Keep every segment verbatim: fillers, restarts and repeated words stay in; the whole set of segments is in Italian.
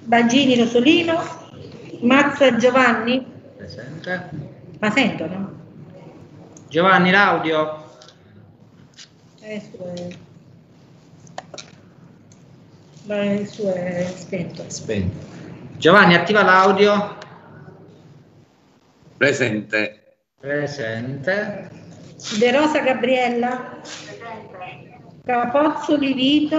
Bangini Rosolino, Mazza Giovanni. Presente. Ma sentono? Giovanni, l'audio. Adesso è... il suo è spento. Spento. Giovanni, attiva l'audio. Presente. Presente. De Rosa Gabriella. Presente. Capozzoli Vito.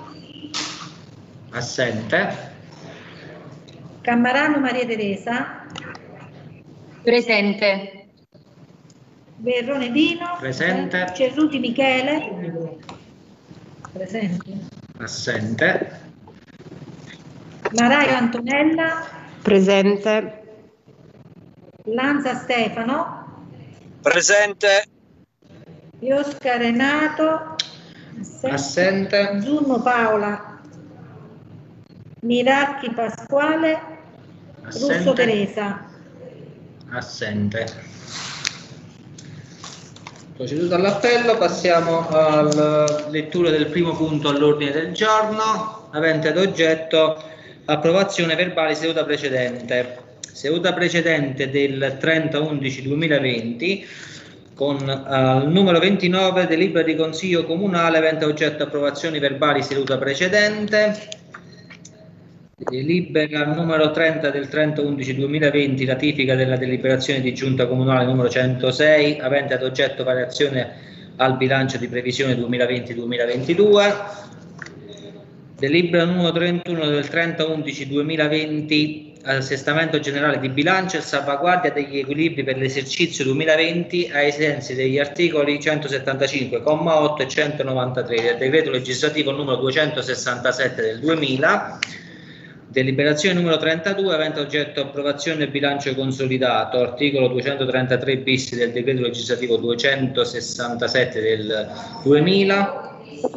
Assente. Cammarano Maria Teresa. Presente. Verrone Dino. Presente. Cerruti Michele. Presente. Assente. Maraio Antonella. Presente. Lanza Stefano. Presente. Iosca Renato. Assente. Zunno Paola. Miracchi Pasquale. Assente. Russo Teresa. Assente. Proceduto all'appello, passiamo alla lettura del primo punto all'ordine del giorno, avente ad oggetto approvazione verbale seduta precedente. Seduta precedente del trenta undici duemilaventi con il uh, numero ventinove delibera di consiglio comunale avente oggetto approvazioni verbali seduta precedente. Delibera numero trenta del trenta undici duemilaventi, ratifica della deliberazione di giunta comunale numero centosei avente ad oggetto variazione al bilancio di previsione duemilaventi duemilaventidue. Delibera numero trentuno del trenta undici duemilaventi, assestamento generale di bilancio e salvaguardia degli equilibri per l'esercizio duemilaventi ai sensi degli articoli centosettantacinque comma otto e centonovantatré del decreto legislativo numero duecentosessantasette del duemila. Deliberazione numero trentadue avente oggetto approvazione del bilancio consolidato, articolo duecentotrentatré bis del decreto legislativo duecentosessantasette del duemila.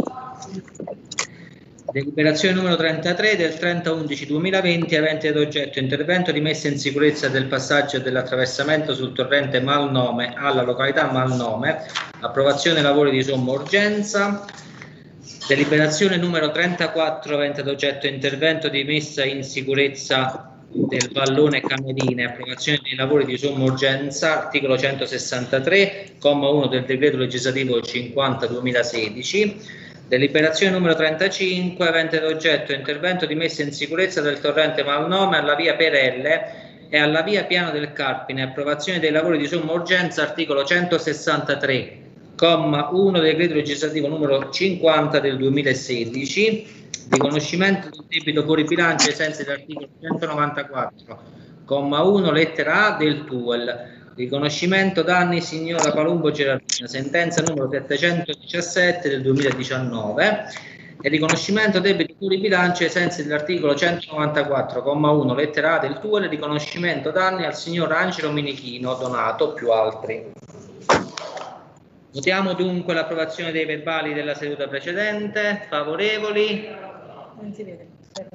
Deliberazione numero trentatré del trenta undici duemilaventi avente ad oggetto intervento di messa in sicurezza del passaggio dell'attraversamento sul torrente Malnome alla località Malnome, approvazione lavori di somma urgenza. Deliberazione numero trentaquattro avente ad oggetto intervento di messa in sicurezza del vallone Camerine, approvazione dei lavori di somma urgenza, articolo centosessantatré, comma uno del decreto legislativo cinquanta duemilasedici. Deliberazione numero trentacinque avente ad oggetto intervento di messa in sicurezza del torrente Malnome alla via Perelle e alla via Piano del Carpine, approvazione dei lavori di somma urgenza, articolo centosessantatré. Comma uno del decreto legislativo numero cinquanta del duemilasedici, riconoscimento del debito fuori bilancio ai sensi dell'articolo centonovantaquattro, comma uno lettera A del T U E L, riconoscimento danni signora Palumbo Gerardina, sentenza numero settecentodiciassette del duemiladiciannove, e riconoscimento debiti fuori bilancio ai sensi dell'articolo centonovantaquattro, comma uno lettera A del T U E L, riconoscimento danni al signor Angelo Minichino Donato più altri. Votiamo dunque l'approvazione dei verbali della seduta precedente. Favorevoli? Non si vede.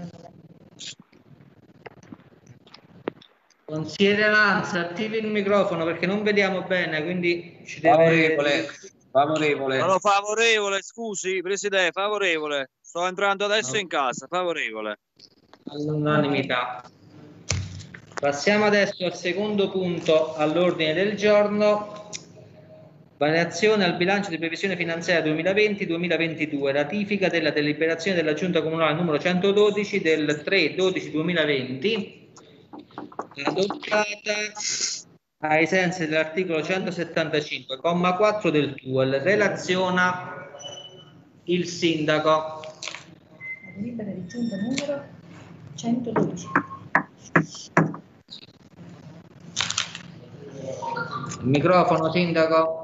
Consigliere Lanza, attivi il microfono perché non vediamo bene, quindi ci deve... Favorevole. Favorevole. Sono favorevole, scusi Presidente, favorevole. Sto entrando adesso in casa, favorevole. All'unanimità. Passiamo adesso al secondo punto all'ordine del giorno. Variazione al bilancio di previsione finanziaria duemilaventi duemilaventidue, ratifica della deliberazione della Giunta Comunale numero centododici del tre dodici duemilaventi, adottata ai sensi dell'articolo centosettantacinque comma quattro del T U E L. Relaziona il sindaco. La delibera di giunta numero centododici. Il microfono, sindaco.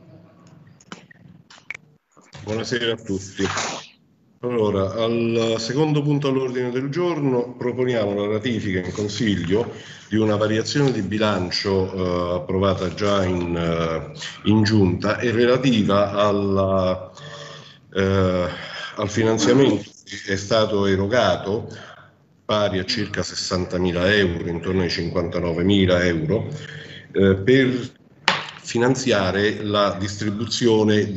Buonasera a tutti. Allora, al secondo punto all'ordine del giorno proponiamo la ratifica in Consiglio di una variazione di bilancio eh, approvata già in, eh, in Giunta e relativa alla, eh, al finanziamento che è stato erogato pari a circa sessantamila euro, intorno ai cinquantanovemila euro, eh, per finanziare la distribuzione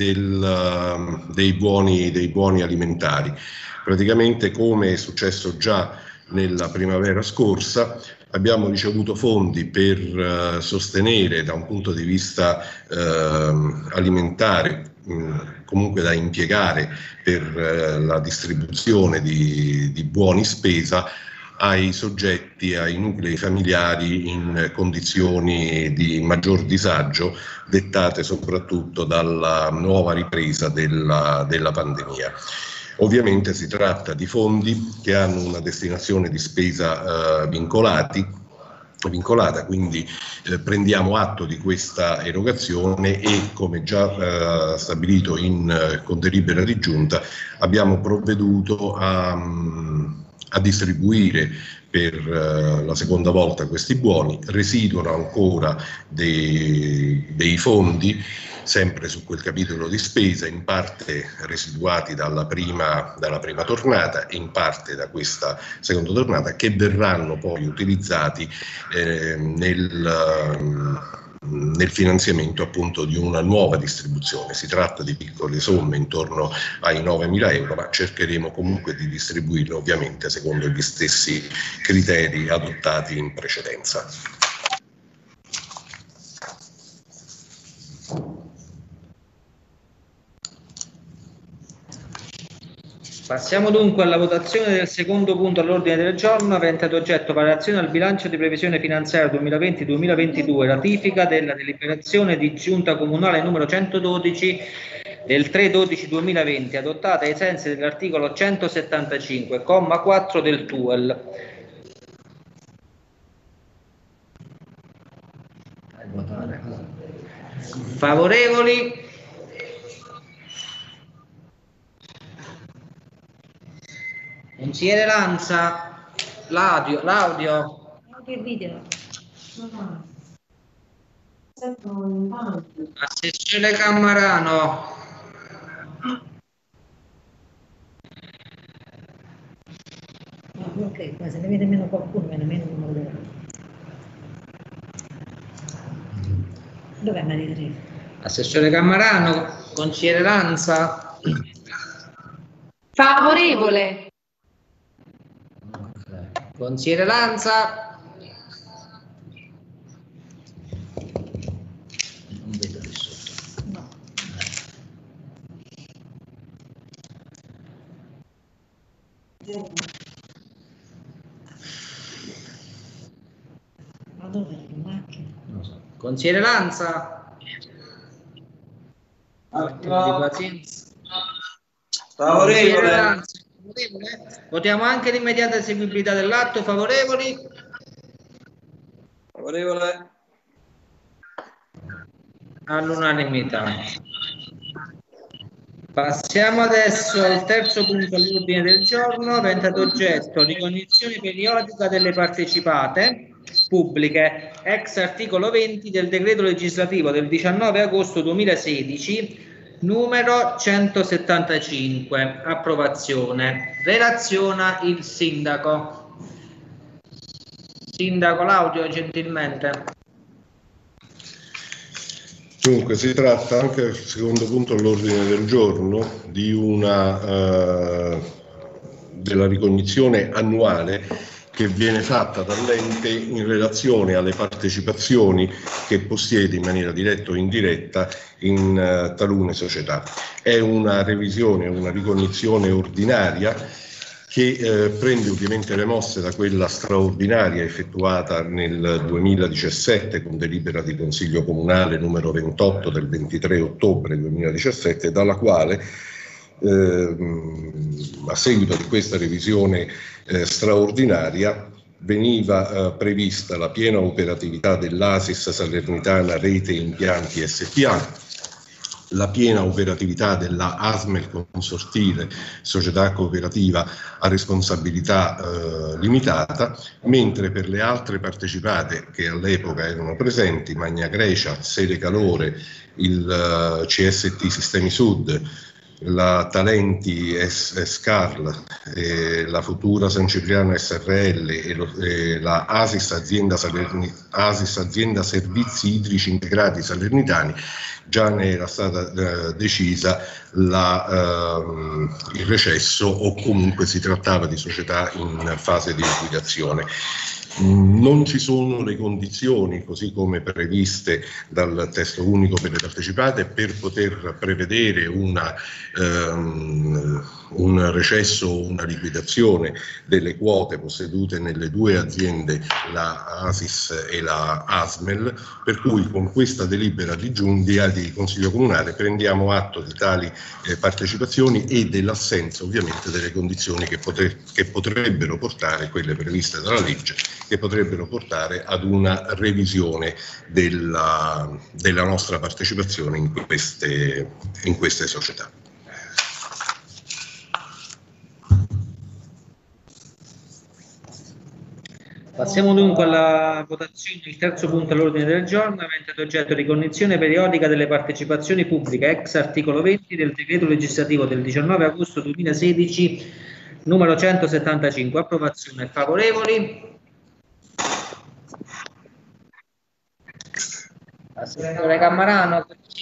del, dei, buoni, dei buoni alimentari. Praticamente, come è successo già nella primavera scorsa. Abbiamo ricevuto fondi per uh, sostenere da un punto di vista uh, alimentare, mh, comunque da impiegare per uh, la distribuzione di, di buoni spesa ai soggetti, ai nuclei familiari in condizioni di maggior disagio, dettate soprattutto dalla nuova ripresa della, della pandemia. Ovviamente si tratta di fondi che hanno una destinazione di spesa eh, vincolati, vincolata, quindi eh, prendiamo atto di questa erogazione e, come già eh, stabilito in, eh, con delibera di giunta, abbiamo provveduto a, a distribuire per uh, la seconda volta questi buoni. Residuano ancora dei, dei fondi sempre su quel capitolo di spesa, in parte residuati dalla prima, dalla prima tornata e in parte da questa seconda tornata, che verranno poi utilizzati eh, nel, nel finanziamento appunto di una nuova distribuzione. Si tratta di piccole somme intorno ai novemila euro, ma cercheremo comunque di distribuirle ovviamente secondo gli stessi criteri adottati in precedenza. Passiamo dunque alla votazione del secondo punto all'ordine del giorno, avente ad oggetto variazione al bilancio di previsione finanziaria duemilaventi duemilaventidue, ratifica della deliberazione di giunta comunale numero centododici del tre dodici duemilaventi, adottata ai sensi dell'articolo centosettantacinque, comma quattro del T U E L. Favorevoli? Consigliere Lanza, l'audio, l'audio. Audio e video. Assessore Cammarano. No, ok, ma se ne vede meno qualcuno, viene meno il numero della. Dov'è Maria Teresa? Assessore Cammarano, consigliere Lanza. Favorevole. Consigliere Lanza. Non vedo lì sotto. No. Ma dove è la macchina? Non so. Consigliere Lanza. Un attimo di pazienza. Consigliere Favorevole. Lanza, favorevole? Votiamo anche l'immediata eseguibilità dell'atto. Favorevoli? Favorevole. All'unanimità. Passiamo adesso al terzo punto all'ordine del giorno, avente ad oggetto ricognizione periodica delle partecipate pubbliche, ex articolo venti del decreto legislativo del diciannove agosto duemilasedici, numero centosettantacinque. Approvazione. Relaziona il sindaco. Sindaco, l'audio gentilmente. Dunque, si tratta anche del secondo punto all'ordine del giorno di una eh, della ricognizione annuale che viene fatta dall'ente in relazione alle partecipazioni che possiede in maniera diretta o indiretta in uh, talune società. È una revisione, una ricognizione ordinaria che eh, prende ovviamente le mosse da quella straordinaria effettuata nel duemiladiciassette con delibera di Consiglio Comunale numero ventotto del ventitré ottobre duemiladiciassette, dalla quale eh, a seguito di questa revisione eh, straordinaria veniva eh, prevista la piena operatività dell'Asis Salernitana Rete Impianti S P A, la piena operatività della Asmel Consortile, società cooperativa a responsabilità eh, limitata, mentre per le altre partecipate che all'epoca erano presenti, Magna Grecia, Sede Calore, il uh, C S T Sistemi Sud, la Talenti S- Scarl, eh, la futura San Cipriano S R L e, lo, e la Asis azienda, Salerni, Asis azienda Servizi Idrici Integrati Salernitani, già ne era stata eh, decisa la, eh, il recesso, o comunque si trattava di società in fase di liquidazione. Non ci sono le condizioni, così come previste dal testo unico per le partecipate, per poter prevedere una, ehm, un recesso o una liquidazione delle quote possedute nelle due aziende, la Asis e la Asmel, per cui con questa delibera di giunta di Consiglio Comunale prendiamo atto di tali eh, partecipazioni e dell'assenza ovviamente delle condizioni che, potre, che potrebbero portare, quelle previste dalla legge, che potrebbero portare ad una revisione della, della nostra partecipazione in queste, in queste società. Passiamo dunque alla votazione del terzo punto all'ordine del giorno, avente ad oggetto ricognizione periodica delle partecipazioni pubbliche ex articolo venti del decreto legislativo del diciannove agosto duemilasedici numero centosettantacinque. Approvazione. Favorevoli? Assessore Cammarano.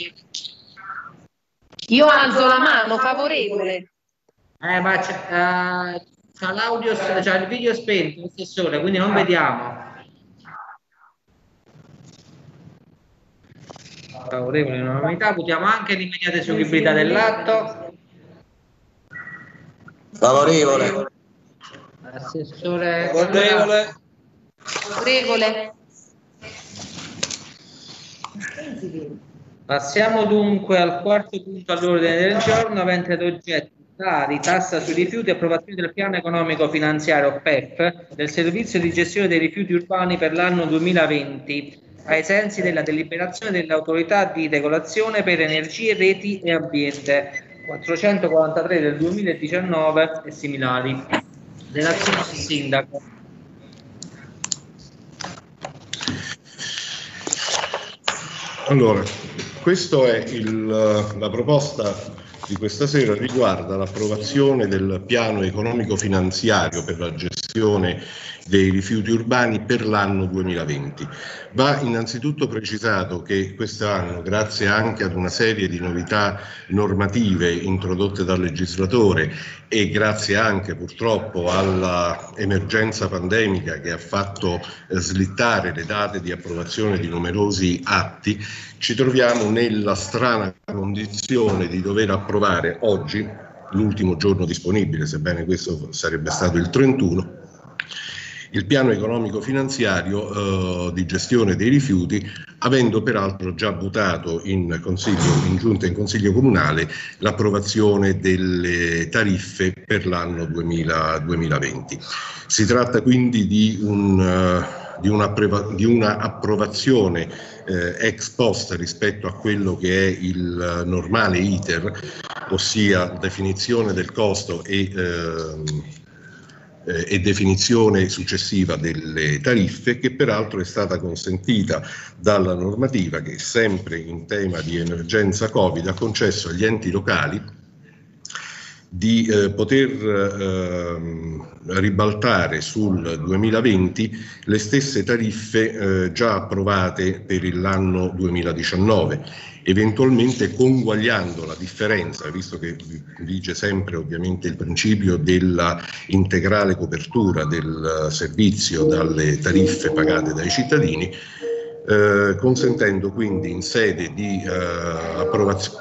Io alzo la mano, favorevole. Eh, ma c'è, uh, c'ha l'audio, c'ha il video spento, assessore, quindi non vediamo. Favorevole all'unanimità, votiamo anche l'immediata eseguibilità dell'atto. Favorevole. Assessore Favorevole. Favorevole. Passiamo dunque al quarto punto all'ordine del giorno, avente ad oggetto Tari, tassa sui rifiuti, approvazione del piano economico finanziario P E F del servizio di gestione dei rifiuti urbani per l'anno duemilaventi, ai sensi della deliberazione dell'autorità di regolazione per energie, reti e ambiente quattrocentoquarantatré del duemiladiciannove e similari. Relazione del sindaco. Allora, questa è il, la proposta di questa sera, riguarda l'approvazione del piano economico finanziario per la gestione dei rifiuti urbani per l'anno duemilaventi. Va innanzitutto precisato che quest'anno, grazie anche ad una serie di novità normative introdotte dal legislatore e grazie anche purtroppo all'emergenza pandemica che ha fatto slittare le date di approvazione di numerosi atti, ci troviamo nella strana condizione di dover approvare oggi, l'ultimo giorno disponibile, sebbene questo sarebbe stato il trentuno, il piano economico finanziario eh, di gestione dei rifiuti, avendo peraltro già votato in consiglio, in giunta in consiglio comunale l'approvazione delle tariffe per l'anno duemilaventi. Si tratta quindi di un uh, di una, di una approvazione eh, ex post rispetto a quello che è il normale iter, ossia definizione del costo e eh, e definizione successiva delle tariffe, che peraltro è stata consentita dalla normativa che, sempre in tema di emergenza Covid, ha concesso agli enti locali di eh, poter eh, ribaltare sul duemilaventi le stesse tariffe eh, già approvate per l'anno duemiladiciannove, eventualmente conguagliando la differenza, visto che vige sempre ovviamente il principio della integrale copertura del servizio dalle tariffe pagate dai cittadini, eh, consentendo quindi in sede di eh, approvazione.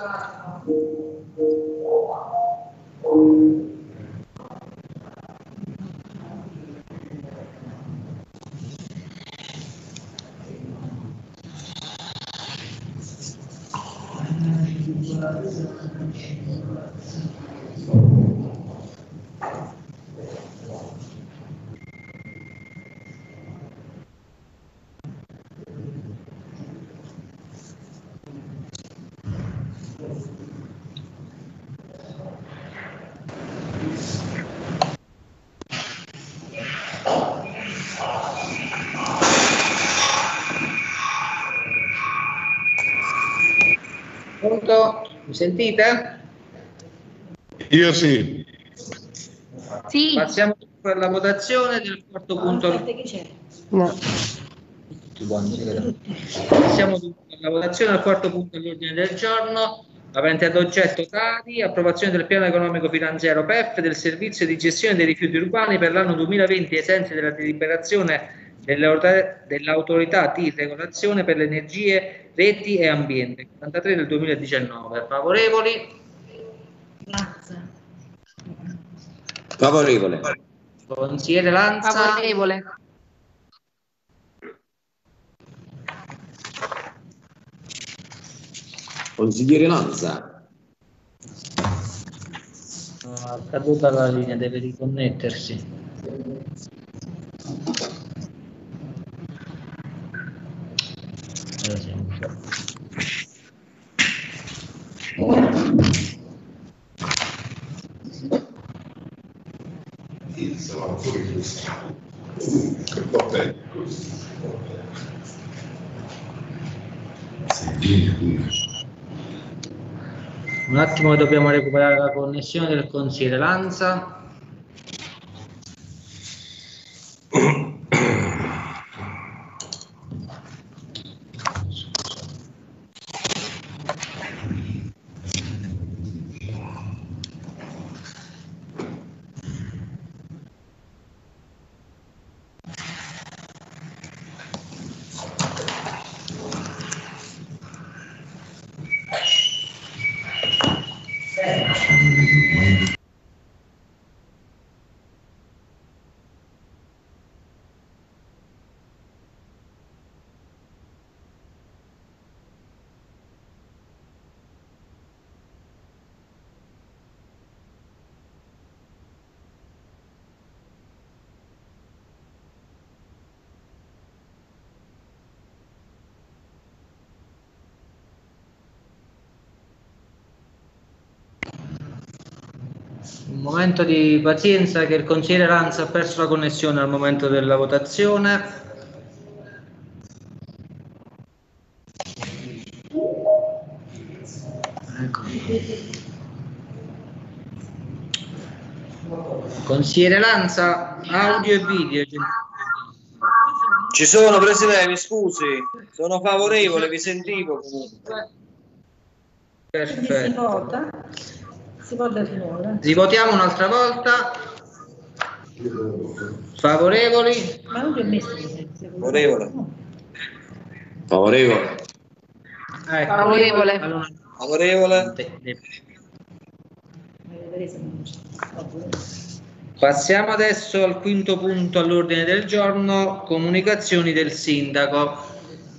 Pronto? Mi sentite? Io sì. Sì. Passiamo alla votazione del quarto punto. Aspetta, chi c'è? No. Passiamo alla votazione del quarto punto all'ordine del giorno, avente ad oggetto Tari, approvazione del piano economico finanziario P E F del servizio di gestione dei rifiuti urbani per l'anno duemilaventi ai sensi della deliberazione dell'autorità di regolazione per le energie, reti e ambiente quarantatré del duemiladiciannove. Favorevoli? Lanza. Favorevole. Consigliere Lanza? Favorevole. Consigliere Lanza. No, è caduta la linea, deve riconnettersi. Allora, siamo un attimo che dobbiamo recuperare la connessione del consigliere Lanza. Un momento di pazienza, che il consigliere Lanza ha perso la connessione al momento della votazione. Ecco. Consigliere Lanza, audio e video. Ci sono, Presidente, mi scusi. Sono favorevole, vi sentivo comunque. Quindi si Perfetto. vota? Si vota di nuovo. Rivotiamo un'altra volta. Favorevoli? Ma non vi ho messo l'esempio. Favorevole. Favorevole. Ecco. Favorevole. Allora, Favorevole. passiamo adesso al quinto punto all'ordine del giorno, comunicazioni del sindaco.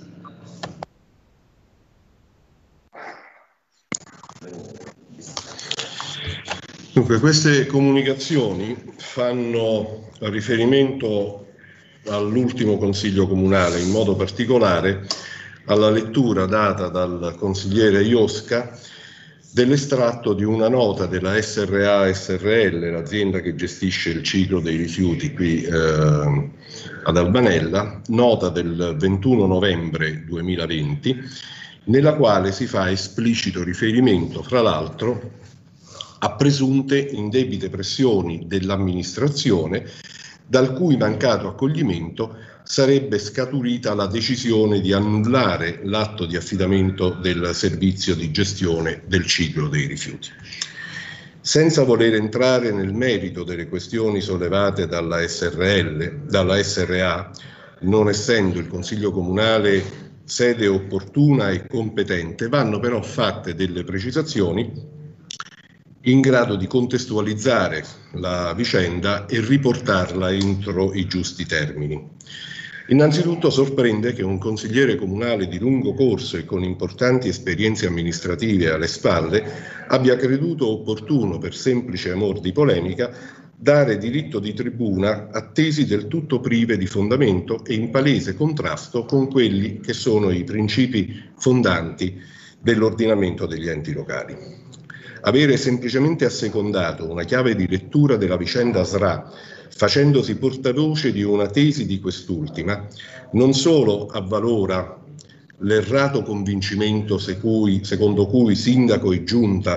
Dunque, queste comunicazioni fanno riferimento all'ultimo Consiglio Comunale, in modo particolare alla lettura data dal consigliere Iosca dell'estratto di una nota della S R A S R L, l'azienda che gestisce il ciclo dei rifiuti qui eh, ad Albanella, nota del ventuno novembre duemilaventi, nella quale si fa esplicito riferimento, fra l'altro, a presunte indebite pressioni dell'amministrazione, dal cui mancato accoglimento sarebbe scaturita la decisione di annullare l'atto di affidamento del servizio di gestione del ciclo dei rifiuti. Senza voler entrare nel merito delle questioni sollevate dalla S R L, dalla S R A, non essendo il Consiglio Comunale sede opportuna e competente, vanno però fatte delle precisazioni in grado di contestualizzare la vicenda e riportarla entro i giusti termini. Innanzitutto sorprende che un consigliere comunale di lungo corso e con importanti esperienze amministrative alle spalle abbia creduto opportuno, per semplice amor di polemica, dare diritto di tribuna a tesi del tutto prive di fondamento e in palese contrasto con quelli che sono i principi fondanti dell'ordinamento degli enti locali. Avere semplicemente assecondato una chiave di lettura della vicenda S R A, facendosi portavoce di una tesi di quest'ultima, non solo avvalora l'errato convincimento secondo cui sindaco e giunta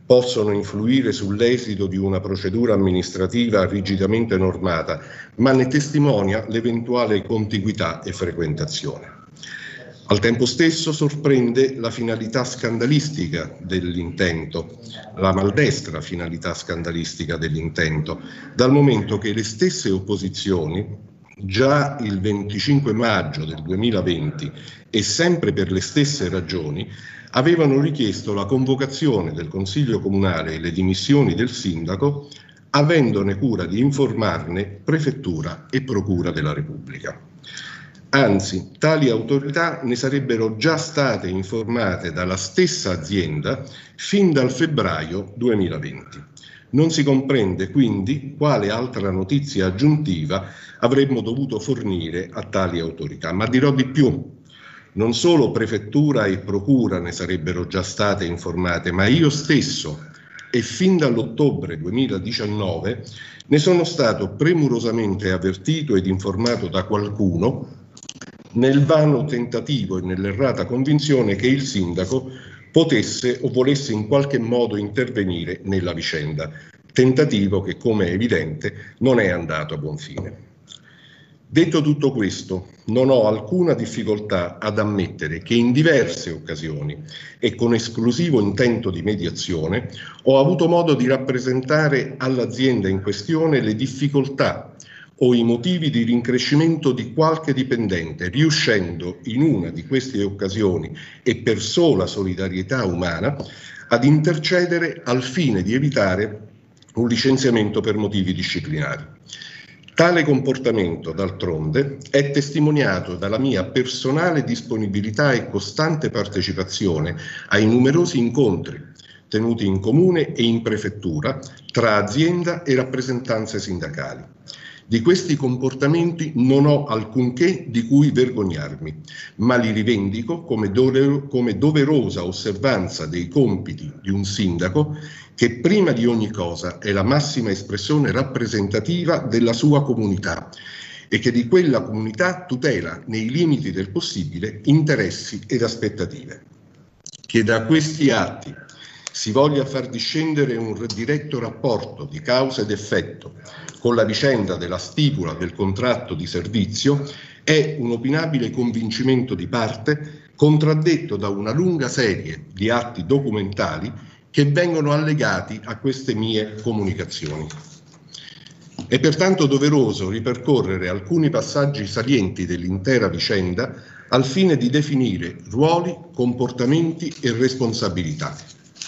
possono influire sull'esito di una procedura amministrativa rigidamente normata, ma ne testimonia l'eventuale contiguità e frequentazione. Al tempo stesso sorprende la finalità scandalistica dell'intento, la maldestra finalità scandalistica dell'intento, dal momento che le stesse opposizioni, già il venticinque maggio del duemilaventi e sempre per le stesse ragioni, avevano richiesto la convocazione del Consiglio Comunale e le dimissioni del sindaco, avendone cura di informarne Prefettura e Procura della Repubblica. Anzi, tali autorità ne sarebbero già state informate dalla stessa azienda fin dal febbraio duemilaventi. Non si comprende quindi quale altra notizia aggiuntiva avremmo dovuto fornire a tali autorità, ma dirò di più. Non solo Prefettura e Procura ne sarebbero già state informate, ma io stesso e fin dall'ottobre duemiladiciannove ne sono stato premurosamente avvertito ed informato da qualcuno nel vano tentativo e nell'errata convinzione che il sindaco potesse o volesse in qualche modo intervenire nella vicenda, tentativo che, come è evidente, non è andato a buon fine. Detto tutto questo, non ho alcuna difficoltà ad ammettere che in diverse occasioni e con esclusivo intento di mediazione ho avuto modo di rappresentare all'azienda in questione le difficoltà o i motivi di rincrescimento di qualche dipendente, riuscendo in una di queste occasioni e per sola solidarietà umana ad intercedere al fine di evitare un licenziamento per motivi disciplinari. Tale comportamento, d'altronde, è testimoniato dalla mia personale disponibilità e costante partecipazione ai numerosi incontri tenuti in comune e in prefettura tra azienda e rappresentanze sindacali. Di questi comportamenti non ho alcunché di cui vergognarmi, ma li rivendico come, dove, come doverosa osservanza dei compiti di un sindaco che prima di ogni cosa è la massima espressione rappresentativa della sua comunità e che di quella comunità tutela, nei limiti del possibile, interessi ed aspettative. Che da questi atti si voglia far discendere un diretto rapporto di causa ed effetto con la vicenda della stipula del contratto di servizio è un opinabile convincimento di parte contraddetto da una lunga serie di atti documentali che vengono allegati a queste mie comunicazioni. È pertanto doveroso ripercorrere alcuni passaggi salienti dell'intera vicenda al fine di definire ruoli, comportamenti e responsabilità.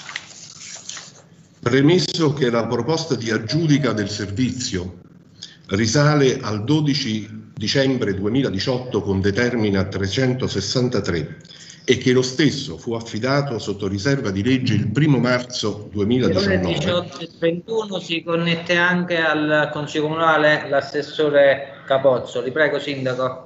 Premesso che la proposta di aggiudica del servizio risale al dodici dicembre duemiladiciotto con determina trecentosessantatré e che lo stesso fu affidato sotto riserva di legge il primo marzo duemiladiciannove. Alle diciotto e trentuno si connette anche al Consiglio Comunale l'assessore Capozzoli. Prego, Sindaco.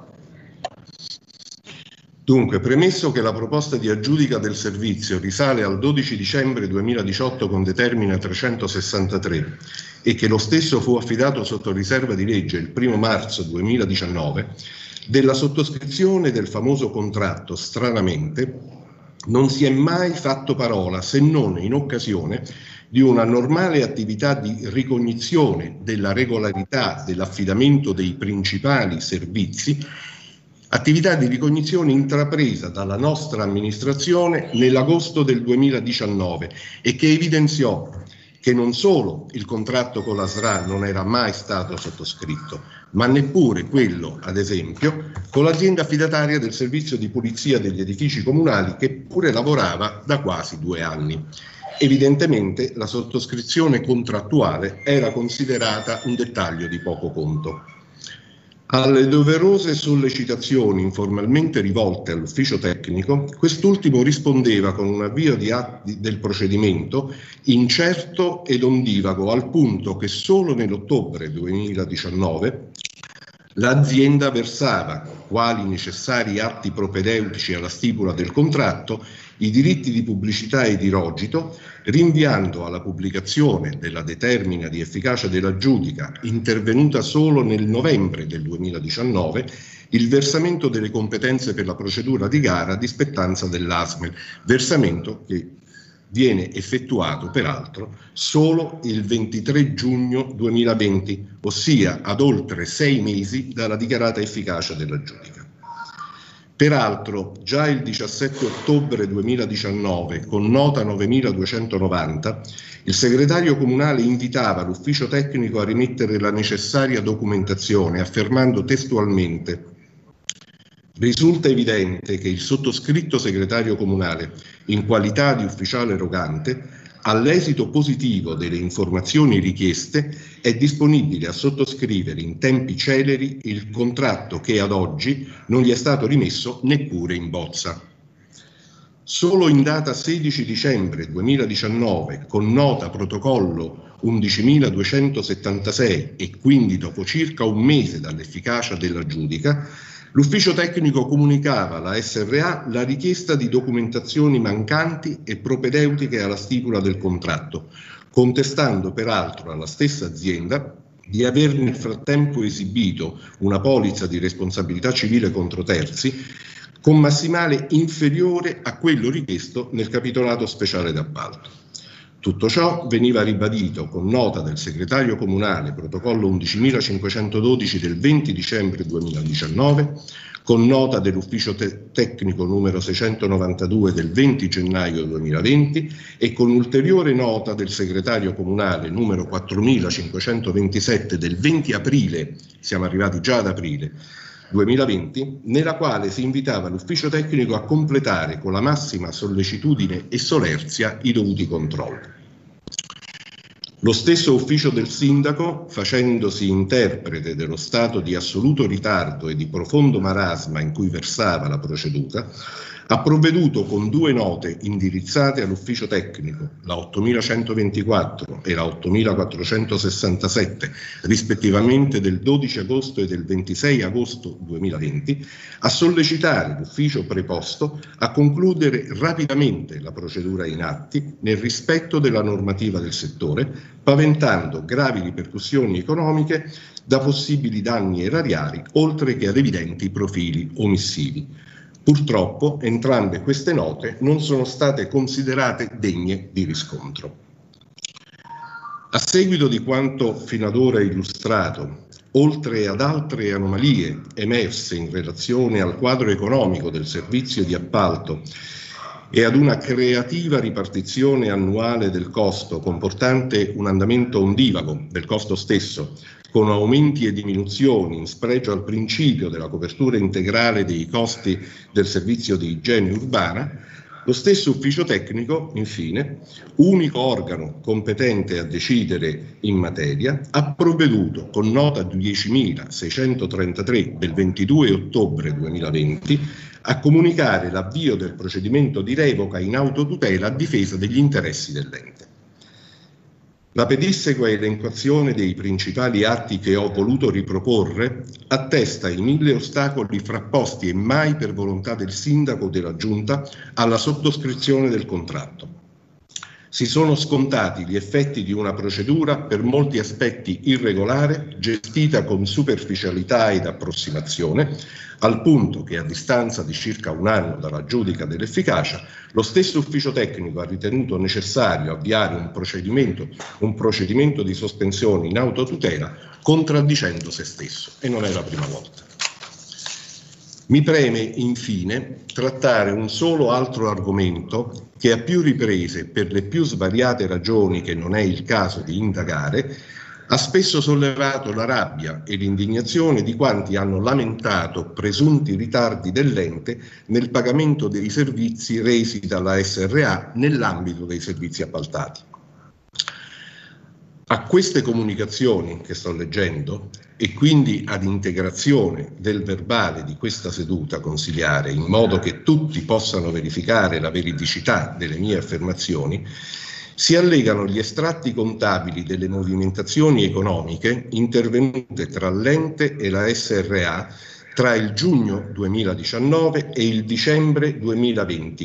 Dunque, premesso che la proposta di aggiudica del servizio risale al dodici dicembre duemiladiciotto con determina trecentosessantatré e che lo stesso fu affidato sotto riserva di legge il primo marzo duemiladiciannove, della sottoscrizione del famoso contratto, stranamente, non si è mai fatto parola se non in occasione di una normale attività di ricognizione della regolarità dell'affidamento dei principali servizi, attività di ricognizione intrapresa dalla nostra amministrazione nell'agosto del duemiladiciannove e che evidenziò che non solo il contratto con la S R A non era mai stato sottoscritto, ma neppure quello, ad esempio, con l'azienda affidataria del servizio di pulizia degli edifici comunali che pure lavorava da quasi due anni. Evidentemente la sottoscrizione contrattuale era considerata un dettaglio di poco conto. Alle doverose sollecitazioni informalmente rivolte all'ufficio tecnico, quest'ultimo rispondeva con un avvio di atti del procedimento incerto ed ondivago, al punto che solo nell'ottobre duemiladiciannove l'azienda versava, quali necessari atti propedeutici alla stipula del contratto, i diritti di pubblicità e di rogito, rinviando alla pubblicazione della determina di efficacia della giudica, intervenuta solo nel novembre del duemiladiciannove, il versamento delle competenze per la procedura di gara di spettanza dell'A S M E L, versamento che viene effettuato peraltro solo il ventitré giugno duemilaventi, ossia ad oltre sei mesi dalla dichiarata efficacia della giudica. Peraltro, già il diciassette ottobre duemiladiciannove, con nota novemiladuecentonovanta, il segretario comunale invitava l'ufficio tecnico a rimettere la necessaria documentazione, affermando testualmente: risulta evidente che il sottoscritto segretario comunale, in qualità di ufficiale erogante, all'esito positivo delle informazioni richieste, è disponibile a sottoscrivere in tempi celeri il contratto che ad oggi non gli è stato rimesso neppure in bozza. Solo in data sedici dicembre duemiladiciannove, con nota protocollo undicimiladuecentosettantasei e quindi dopo circa un mese dall'efficacia della giudica, l'ufficio tecnico comunicava alla S R A la richiesta di documentazioni mancanti e propedeutiche alla stipula del contratto, contestando peraltro alla stessa azienda di aver nel frattempo esibito una polizza di responsabilità civile contro terzi con massimale inferiore a quello richiesto nel capitolato speciale d'appalto. Tutto ciò veniva ribadito con nota del segretario comunale, protocollo undicimilacinquecentododici del venti dicembre duemiladiciannove, con nota dell'ufficio te- tecnico numero seicentonovantadue del venti gennaio duemilaventi e con ulteriore nota del segretario comunale numero quattromilacinquecentoventisette del venti aprile, siamo arrivati già ad aprile, duemilaventi, nella quale si invitava l'ufficio tecnico a completare con la massima sollecitudine e solerzia i dovuti controlli. Lo stesso ufficio del sindaco, facendosi interprete dello stato di assoluto ritardo e di profondo marasma in cui versava la procedura, ha provveduto con due note indirizzate all'ufficio tecnico, la ottomilacentoventiquattro e la ottomilaquattrocentosessantasette, rispettivamente del dodici agosto e del ventisei agosto duemilaventi, a sollecitare l'ufficio preposto a concludere rapidamente la procedura in atti nel rispetto della normativa del settore, paventando gravi ripercussioni economiche da possibili danni erariali, oltre che ad evidenti profili omissivi. Purtroppo entrambe queste note non sono state considerate degne di riscontro. A seguito di quanto fino ad ora illustrato, oltre ad altre anomalie emerse in relazione al quadro economico del servizio di appalto e ad una creativa ripartizione annuale del costo comportante un andamento ondivago del costo stesso, con aumenti e diminuzioni in spregio al principio della copertura integrale dei costi del servizio di igiene urbana, lo stesso ufficio tecnico, infine, unico organo competente a decidere in materia, ha provveduto con nota diecimilaseicentotrentatré del ventidue ottobre duemilaventi a comunicare l'avvio del procedimento di revoca in autotutela a difesa degli interessi dell'ente. La pedissequa elencazione dei principali atti che ho voluto riproporre attesta i mille ostacoli frapposti e mai per volontà del sindaco o della giunta alla sottoscrizione del contratto. Si sono scontati gli effetti di una procedura per molti aspetti irregolare, gestita con superficialità ed approssimazione, al punto che a distanza di circa un anno dalla giudica dell'efficacia, lo stesso ufficio tecnico ha ritenuto necessario avviare un procedimento, un procedimento di sospensione in autotutela, contraddicendo se stesso, e non è la prima volta. Mi preme infine trattare un solo altro argomento che a più riprese, per le più svariate ragioni che non è il caso di indagare, ha spesso sollevato la rabbia e l'indignazione di quanti hanno lamentato presunti ritardi dell'ente nel pagamento dei servizi resi dalla S R A nell'ambito dei servizi appaltati. A queste comunicazioni che sto leggendo, e quindi ad integrazione del verbale di questa seduta consiliare, in modo che tutti possano verificare la veridicità delle mie affermazioni, si allegano gli estratti contabili delle movimentazioni economiche intervenute tra l'ente e la S R A tra il giugno duemiladiciannove e il dicembre duemilaventi,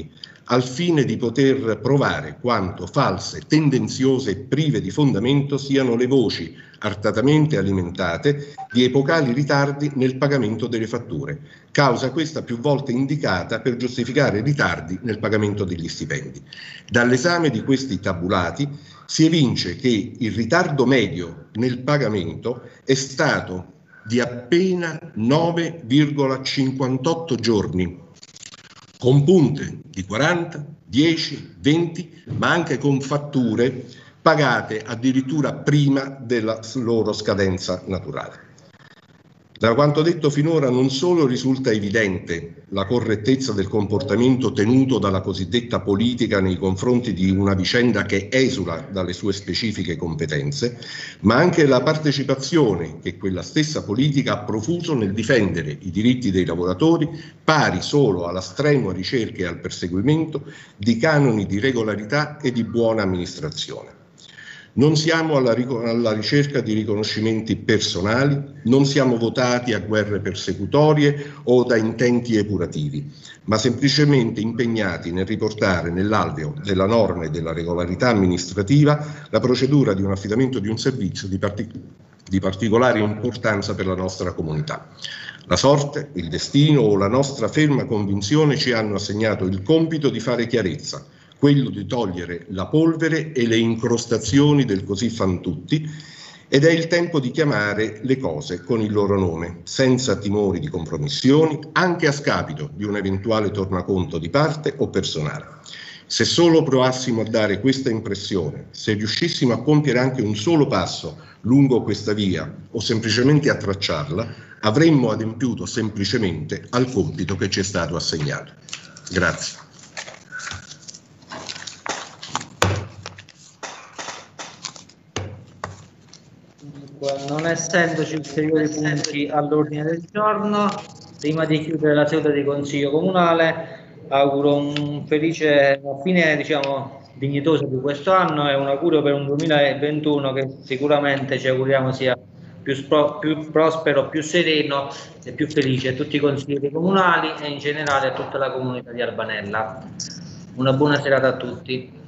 al fine di poter provare quanto false, tendenziose e prive di fondamento siano le voci artatamente alimentate di epocali ritardi nel pagamento delle fatture, causa questa più volte indicata per giustificare ritardi nel pagamento degli stipendi. Dall'esame di questi tabulati si evince che il ritardo medio nel pagamento è stato di appena nove virgola cinquantotto giorni, con punte di quaranta, dieci, venti, ma anche con fatture pagate addirittura prima della loro scadenza naturale. Da quanto detto finora non solo risulta evidente la correttezza del comportamento tenuto dalla cosiddetta politica nei confronti di una vicenda che esula dalle sue specifiche competenze, ma anche la partecipazione che quella stessa politica ha profuso nel difendere i diritti dei lavoratori, pari solo alla strenua ricerca e al perseguimento di canoni di regolarità e di buona amministrazione. Non siamo alla, alla ricerca di riconoscimenti personali, non siamo votati a guerre persecutorie o da intenti epurativi, ma semplicemente impegnati nel riportare nell'alveo della norma e della regolarità amministrativa la procedura di un affidamento di un servizio di, partic- di particolare importanza per la nostra comunità. La sorte, il destino o la nostra ferma convinzione ci hanno assegnato il compito di fare chiarezza, quello di togliere la polvere e le incrostazioni del così fan tutti, ed è il tempo di chiamare le cose con il loro nome, senza timori di compromissioni, anche a scapito di un eventuale tornaconto di parte o personale. Se solo provassimo a dare questa impressione, se riuscissimo a compiere anche un solo passo lungo questa via o semplicemente a tracciarla, avremmo adempiuto semplicemente al compito che ci è stato assegnato. Grazie. Non essendoci ulteriori punti all'ordine del giorno, prima di chiudere la seduta di Consiglio Comunale, auguro un felice fine, diciamo, dignitoso di questo anno e un augurio per un duemilaventuno che sicuramente ci auguriamo sia più, spro- più prospero, più sereno e più felice a tutti i consiglieri comunali e in generale a tutta la comunità di Albanella. Una buona serata a tutti.